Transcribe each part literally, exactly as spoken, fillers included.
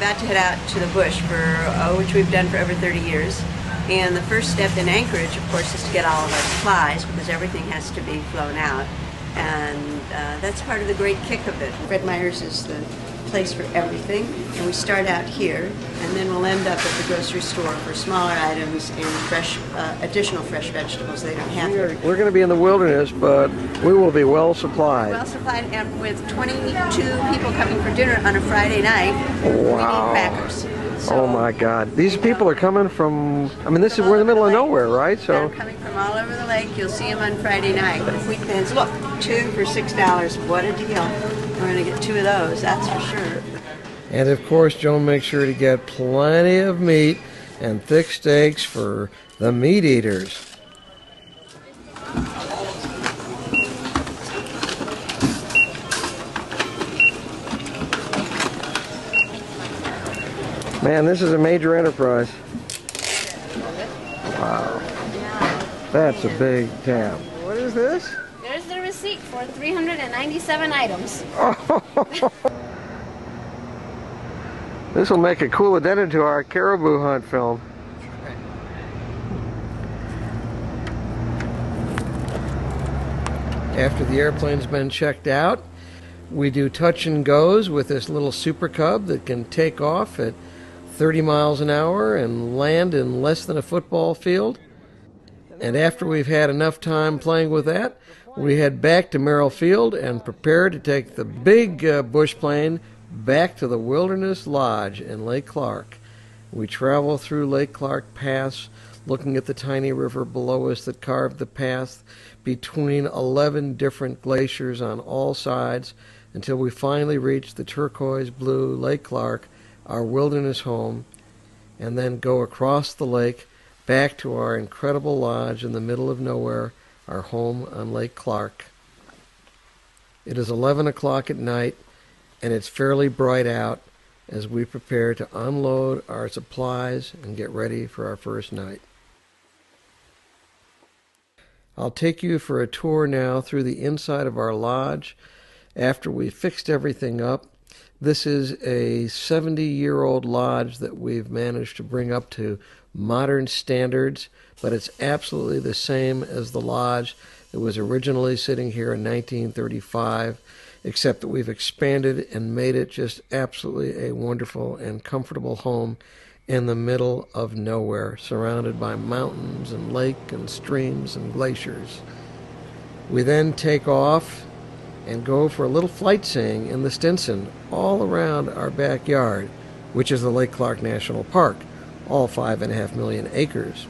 about to head out to the bush, for uh, which we've done for over thirty years. And the first step in Anchorage, of course, is to get all of our supplies, because everything has to be flown out. And uh, that's part of the great kick of it. Fred Meyer's is the place for everything, and we start out here, and then we'll end up at the grocery store for smaller items and fresh, uh, additional fresh vegetables they don't have. We are, we're going to be in the wilderness, but we will be well supplied. Well supplied, and with twenty-two people coming for dinner on a Friday night, wow. We need crackers. So, oh my God! These people are coming from. I mean, this is we're in the middle of nowhere, right? So they're coming from all over the lake. You'll see them on Friday night. Wheat thins. Look, two for six dollars. What a deal! We're going to get two of those. That's for sure. And of course, Joan makes sure to get plenty of meat and thick steaks for the meat eaters. Man, this is a major enterprise. Wow. That's a big tab. What is this? There's the receipt for three hundred ninety-seven items. This will make a cool addendum to our caribou hunt film. After the airplane's been checked out, we do touch and goes with this little Super Cub that can take off at thirty miles an hour and land in less than a football field. And after we've had enough time playing with that, we head back to Merrill Field and prepare to take the big uh, bush plane back to the Wilderness Lodge in Lake Clark. We travel through Lake Clark Pass, looking at the tiny river below us that carved the path between eleven different glaciers on all sides, until we finally reach the turquoise blue Lake Clark, our wilderness home, and then go across the lake back to our incredible lodge in the middle of nowhere, our home on Lake Clark. It is eleven o'clock at night, and it's fairly bright out as we prepare to unload our supplies and get ready for our first night. I'll take you for a tour now through the inside of our lodge after we fixed everything up. This is a seventy-year-old lodge that we've managed to bring up to modern standards, but it's absolutely the same as the lodge that was originally sitting here in nineteen thirty-five, except that we've expanded and made it just absolutely a wonderful and comfortable home in the middle of nowhere, surrounded by mountains and lake and streams and glaciers. We then take off and go for a little flight seeing in the Stinson all around our backyard, which is the Lake Clark National Park, all five and a half million acres.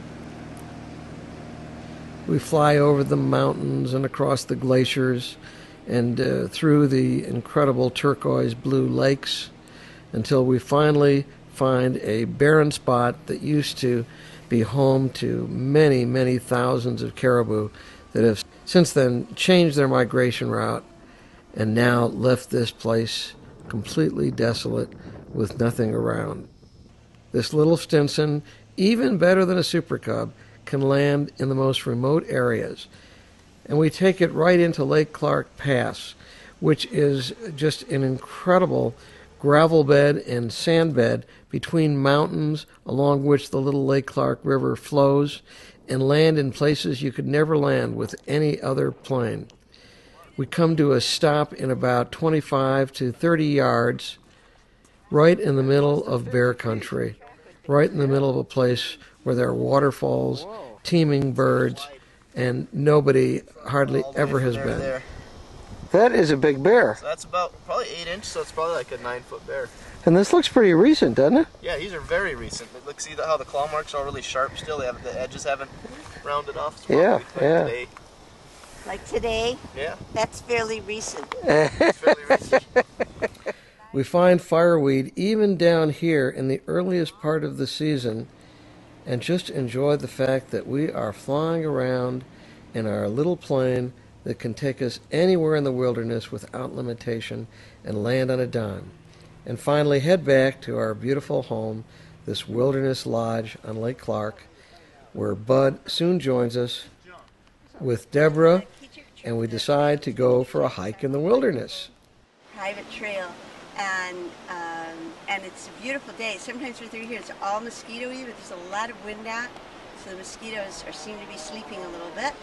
We fly over the mountains and across the glaciers and uh, through the incredible turquoise blue lakes until we finally find a barren spot that used to be home to many, many thousands of caribou that have since then changed their migration route and now left this place completely desolate with nothing around. This little Stinson, even better than a Super Cub, can land in the most remote areas. And we take it right into Lake Clark Pass, which is just an incredible gravel bed and sand bed between mountains along which the little Lake Clark River flows, and land in places you could never land with any other plane. We come to a stop in about twenty-five to thirty yards, right in the middle of bear country, right in the middle of a place where there are waterfalls, teeming birds, and nobody hardly ever has been. There. That is a big bear. So that's about probably eight inch, so it's probably like a nine foot bear. And this looks pretty recent, doesn't it? Yeah, these are very recent. Look, see how the claw marks are really sharp still. They have the edges haven't rounded off. Yeah, yeah. Today. Like today? Yeah. That's fairly recent. It's fairly recent. We find fireweed even down here in the earliest part of the season, and just enjoy the fact that we are flying around in our little plane that can take us anywhere in the wilderness without limitation and land on a dime. And finally head back to our beautiful home, this Wilderness Lodge on Lake Clark, where Bud soon joins us with Deborah, and we decide to go for a hike in the wilderness. Private trail. and um, and it's a beautiful day. Sometimes we're through here, it's all mosquito-y, but there's a lot of wind out, so the mosquitoes are seem to be sleeping a little bit.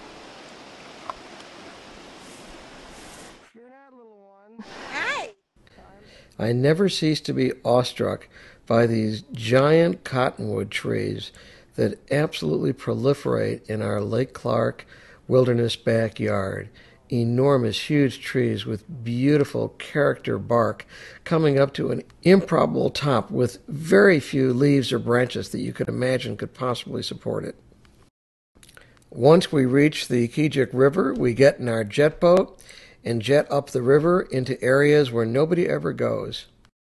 Hi. I never cease to be awestruck by these giant cottonwood trees that absolutely proliferate in our Lake Clark wilderness backyard. Enormous, huge trees with beautiful character bark coming up to an improbable top with very few leaves or branches that you could imagine could possibly support it. Once we reach the Keejic River, we get in our jet boat and jet up the river into areas where nobody ever goes,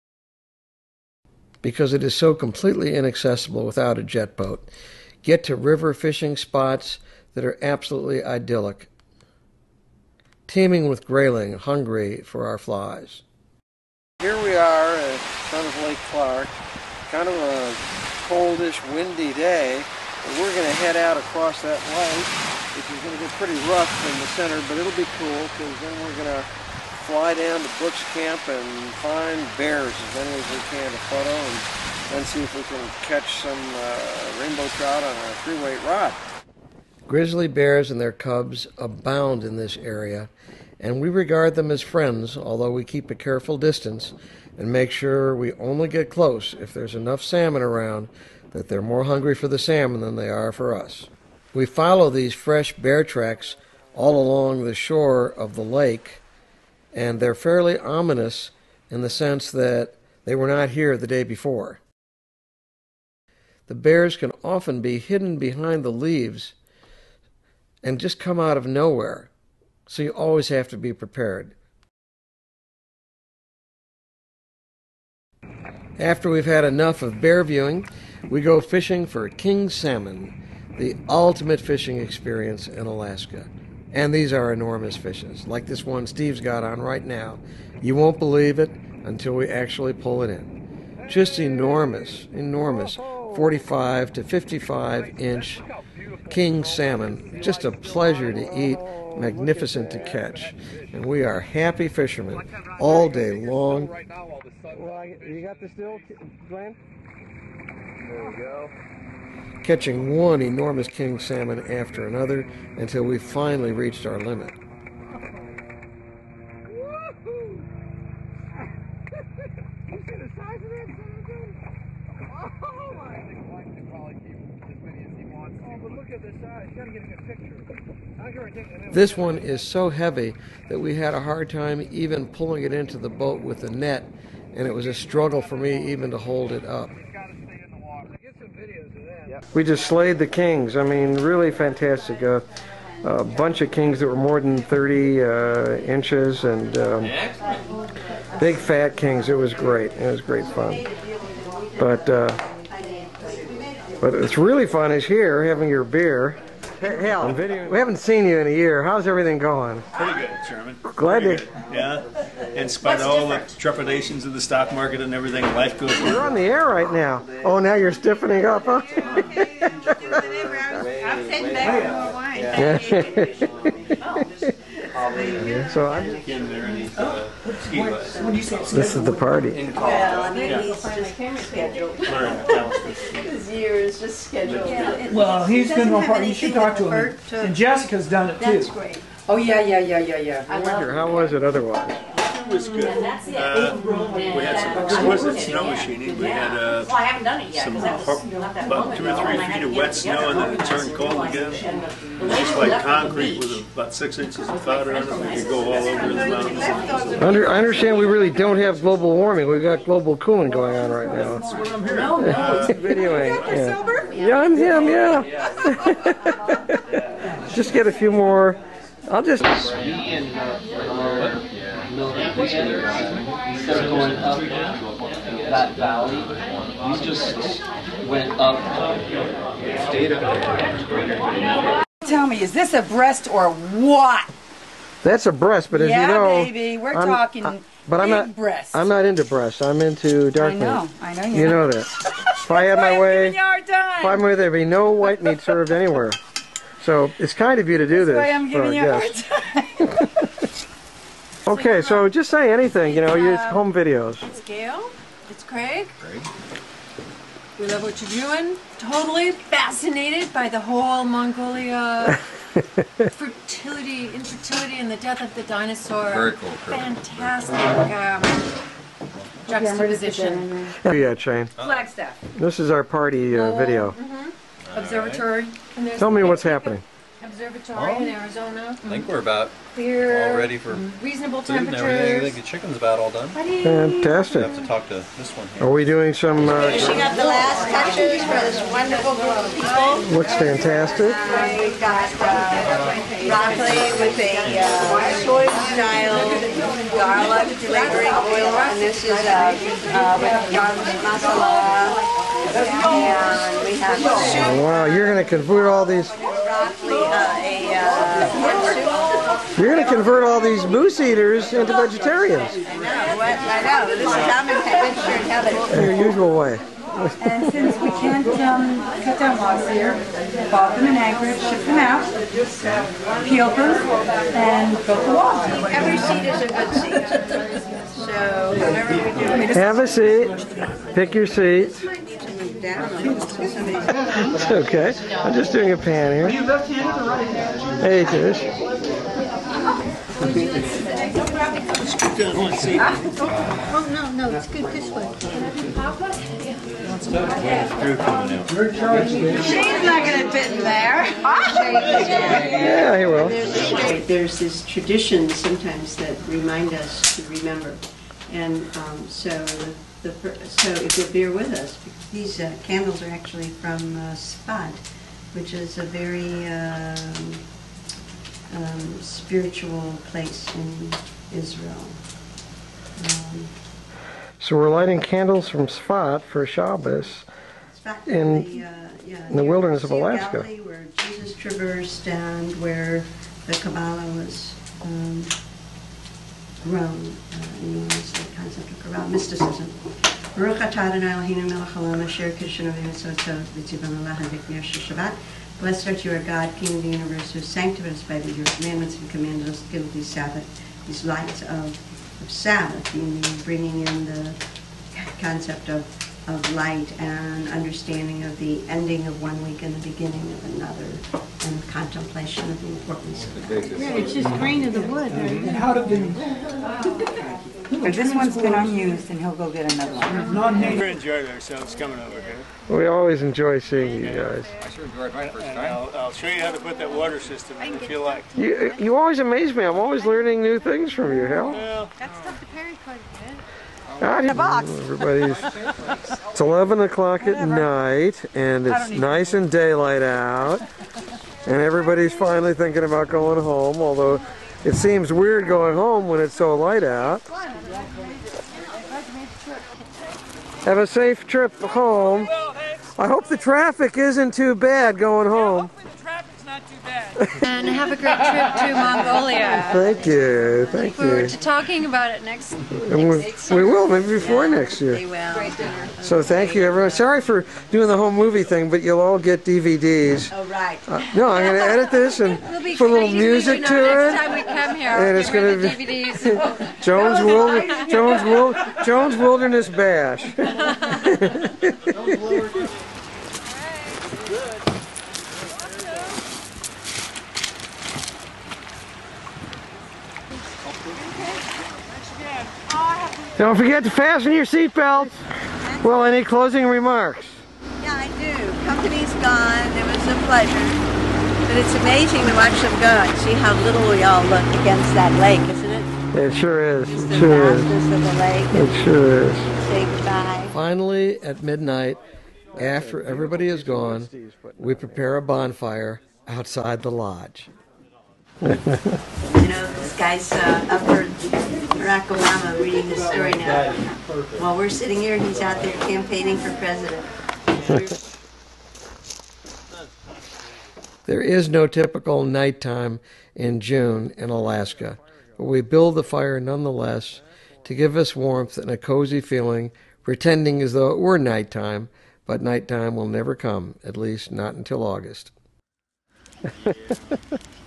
because it is so completely inaccessible without a jet boat. Get to river fishing spots that are absolutely idyllic, teeming with grayling, hungry for our flies. Here we are at front of Lake Clark, kind of a coldish, windy day, and we're going to head out across that lake, which is going to get pretty rough in the center, but it'll be cool, because then we're going to fly down to Brooks Camp and find bears, as many as we can, to photo, and then see if we can catch some uh, rainbow trout on a three-weight rod. Grizzly bears and their cubs abound in this area, and we regard them as friends, although we keep a careful distance and make sure we only get close if there's enough salmon around that they're more hungry for the salmon than they are for us. We follow these fresh bear tracks all along the shore of the lake, and they're fairly ominous in the sense that they were not here the day before. The bears can often be hidden behind the leaves and just come out of nowhere, so you always have to be prepared. After we've had enough of bear viewing, we go fishing for king salmon, the ultimate fishing experience in Alaska. And these are enormous fishes, like this one Steve's got on right now. You won't believe it until we actually pull it in. Just enormous, enormous, forty-five to fifty-five inch king salmon. Just a pleasure to eat, magnificent to catch. And we are happy fishermen all day long. You got the still, Glenn? There you go. Catching one enormous king salmon after another until we finally reached our limit. This one is so heavy that we had a hard time even pulling it into the boat with the net, and it was a struggle for me even to hold it up. We just slayed the kings. I mean, really fantastic. Uh, a bunch of kings that were more than thirty uh, inches, and um, big fat kings. It was great. It was great fun. But uh, but it's really fun is here having your beer. Hey, Hal, we haven't seen you in a year. How's everything going? Pretty good, Chairman. Glad Pretty to. Good. Yeah. In spite of all the trepidations of the stock market and everything, life goes on. You're on the air right now. Oh, now you're stiffening up, huh? So I'm just this is the party. Well, I mean, he's just scheduled. His year is just scheduled. Well, he's been on part. You should talk to him. And Jessica's done it too. That's great. Oh yeah, yeah, yeah, yeah, yeah. I wonder, how was it otherwise? It was good. Uh, we had some exquisite snow machining. We had uh, some about two or three feet of wet snow, and then it turned cold again. It was just like concrete with about six inches of powder on it. We could go all over the mountains. Under, I understand we really don't have global warming. We've got global cooling going on right now. That's what I'm hearing. Uh, Videoing. Yeah. Yeah, I'm him. Yeah. Just get a few more. I'll just. Instead of going up that valley, we just went up. Stayed up. Tell me, is this a breast or what? That's a breast, but as yeah, you know, baby, we're I'm, talking I, but big I'm not, breast. I'm not into breasts. I'm into dark meat. I know, I know you. You know that. If I had my I'm way, giving you a hard time. if I'm way, there'd be no white meat served anywhere. So it's kind of you to do That's this. why I'm giving for you a guests. hard time. Okay, so just say anything. You know, use home videos. Gail. It's Craig. Craig. We love what you're doing. Totally fascinated by the whole Mongolia fertility, infertility, and the death of the dinosaur. Very cool. Fantastic um, juxtaposition. Yeah, Shane. Flagstaff. This is our party uh, video. Mm-hmm. Observatory. And there's Tell me the what's big happening. Observatory in Arizona. I think we're about Clear, all ready for reasonable food and everything. I temperatures. think the chicken's about all done. We Fantastic. have to talk to this one here. Are we doing some... Uh, Finishing up the last touches for this wonderful group of people. what's fantastic? Uh, we've got uh, broccoli with a uh, soy-style garlic flavoring oil, and this is uh, uh, with garlic masala. And we have soup, Wow, you're going to convert all these... broccoli, uh, a uh, pork soup. You're going to convert all these moose eaters into vegetarians. I know, what, I know. This is common adventure in heaven. In your usual way. And since we can't um, cut down logs here, bought them in Anchorage, shipped them out, peeled them, and built the wall. Every seat is a good seat. So whatever we do, Have a seat. Pick your seat. we need to move down a little. Somebody's It's okay. I'm just doing a pan here. Are you left-handed or right-handed? Hey, Tish. Oh, no, no, it's good this way. She's not going to fit in there. Yeah, he will. There's, there's this tradition sometimes that remind us to remember. And um, so, the, the, so if you'll bear with us, these uh, candles are actually from uh, Sfat, which is a very um, um, spiritual place in Israel. Um, So we're lighting candles from Sfat for Shabbos Sfat, in, the, uh, yeah, in the near wilderness of Sea Alaska. Valley, where Jesus traversed and where the Kabbalah was um, grown. Uh, you know, it's the concept of Kabbalah mysticism. Baruch atah Adonai Eloheinu melech haolam asher kiddushanu v'mitzvotav v'tzivanu l'cha v'knei Shabbat. Blessed art you, our God, King of the universe, who sanctified us by your commandments and commanded us to give these Sabbath, these lights of, of Sabbath, meaning bringing in the concept of, of light and understanding of the ending of one week and the beginning of another, and contemplation of the importance of that. Yeah, it's just grain of the wood. And how did the But this one's been unused, and he'll go get another one. non-native... We enjoyed ourselves coming over here. We always enjoy seeing you guys. I sure enjoyed my first And time. I'll, I'll show you how to put that water system in if you like. You, you always amaze me. I'm always learning new things from you, Hal. Well, That stuff the Perry quite a bit. Ah, everybody's, it's eleven o'clock at night, and it's nice and daylight out, and everybody's finally thinking about going home, although it seems weird going home when it's so light out. Have a safe trip home. I hope the traffic isn't too bad going home. And have a great trip to Mongolia. Thank you, thank Look forward you. to talking about it next. And we, we will, maybe before next year. They will. So thank you, everyone. Sorry for doing the whole movie thing, but you'll all get D V Ds. Oh, right. Uh, no, I'm going to edit this and It'll be put a little crazy, music you know, to next it. time we come here, And I'll it's give her gonna the be- D V Ds. Jones, Wild, Jones, Wil- Jones Wilderness Bash. Don't forget to fasten your seatbelts. Well, any closing remarks? Yeah, I do. Company's gone. It was a pleasure. But it's amazing to watch them go and see how little we all look against that lake, isn't it? It sure is. Just It the sure is. vastness of the lake. It sure is. Say goodbye. Finally, at midnight, after everybody is gone, we prepare a bonfire outside the lodge. You know, this guy's uh, up for Barack Obama reading his story now. While we're sitting here, he's out there campaigning for president. There is no typical nighttime in June in Alaska, but we build the fire nonetheless to give us warmth and a cozy feeling, pretending as though it were nighttime, but nighttime will never come, at least not until August.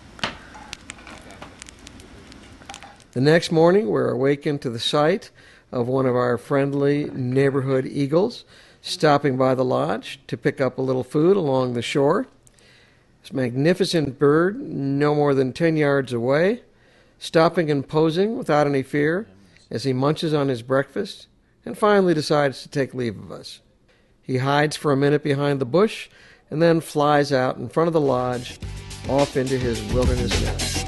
The next morning, we're awakened to the sight of one of our friendly neighborhood eagles stopping by the lodge to pick up a little food along the shore. This magnificent bird, no more than ten yards away, stopping and posing without any fear as he munches on his breakfast and finally decides to take leave of us. He hides for a minute behind the bush and then flies out in front of the lodge off into his wilderness nest.